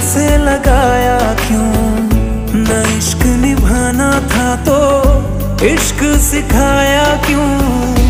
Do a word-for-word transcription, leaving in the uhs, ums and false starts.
से लगाया क्यों? न इश्क निभाना था तो इश्क सिखाया क्यों?